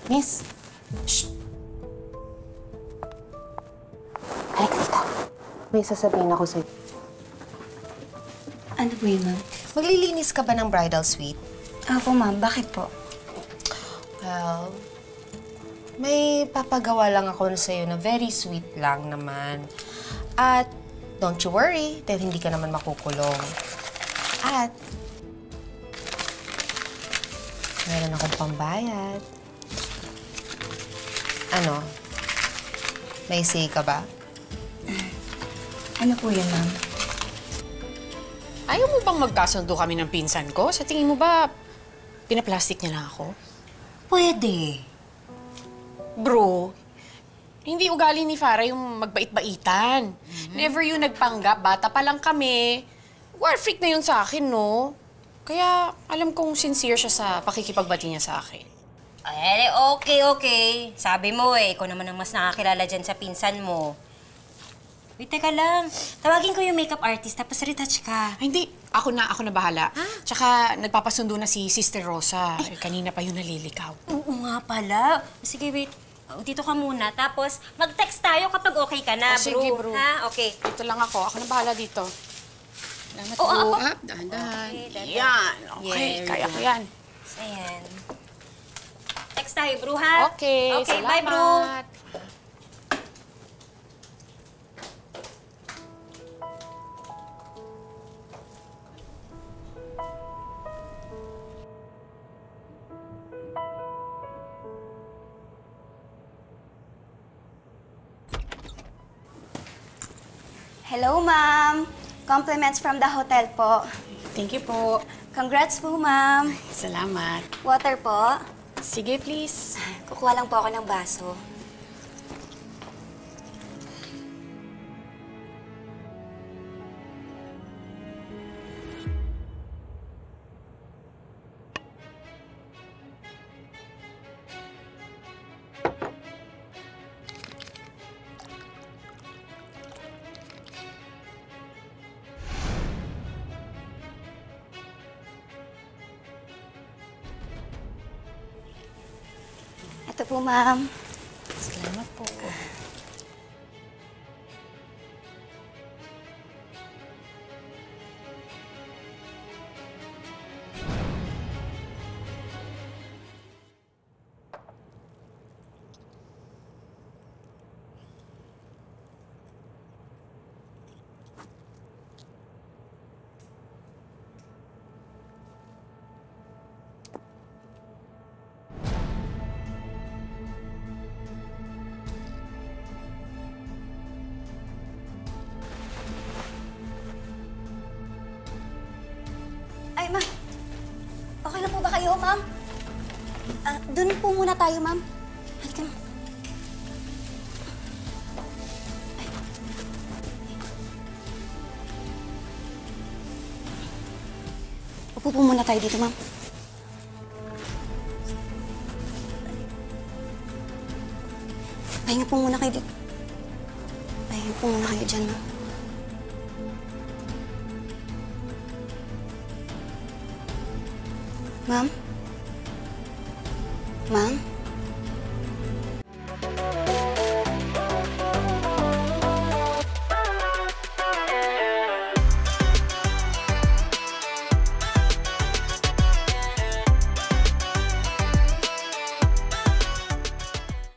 Miss. Shh. Halika dito. May sasabihin ako sa'yo. Ano po yun, ma'am? Maglilinis ka ba ng bridal suite? Opo, ma'am. Bakit po? Well, may papagawa lang ako sa'yo na very sweet lang naman. At don't you worry, dahil hindi ka naman makukulong. At meron akong pambayad. Ano? May say ka ba? Ano po yun, ma'am? Ayaw mo bang magkasundo kami ng pinsan ko? Sa tingin mo ba, pinaplastic niya lang ako? Pwede. Bro, hindi ugali ni Farah yung magbait-baitan. Never yung nagpanggap. Bata pa lang kami. War freak na yun sa akin, no? Kaya alam kong sincere siya sa pakikipagbati niya sa akin. Ay, okay. Sabi mo ikaw naman ang mas nakakilala dyan sa pinsan mo. Wait, teka lang. Tawagin ko yung makeup artist, tapos retouch ka. Ay, hindi. Ako na bahala. Tsaka nagpapasundo na si Sister Rosa. Kanina pa yung nalilikaw. Oo nga pala. Sige, wait. Dito ka muna. Tapos, mag-text tayo kapag okay ka na, bro. Sige, bro. Ha? Okay. Dito lang ako. Ako na bahala dito. Salamat, Oo, bro. ako. Dahan-dahan. Okay, dahan-dahan. Yan. Okay, Yeah, kaya ko yan. Ayan. Text tayo, bro, ha? Okay, Okay, salamat. bye, bro. Hello, ma'am. Compliments from the hotel po. Thank you po. Congrats po, ma'am. Salamat. Water po. Sige, please. Kukuha lang po ako ng baso. Ito po, ma'am. Salamat po. Ay, ma'am. Okay lang po ba kayo, ma'am? Doon po muna tayo, ma'am. Halika, ma'am. Ay. Upo po muna tayo dito, ma'am. Pahinga po muna kayo dito. Pahinga po muna kayo dyan, ma'am. Ma'am? Ma'am?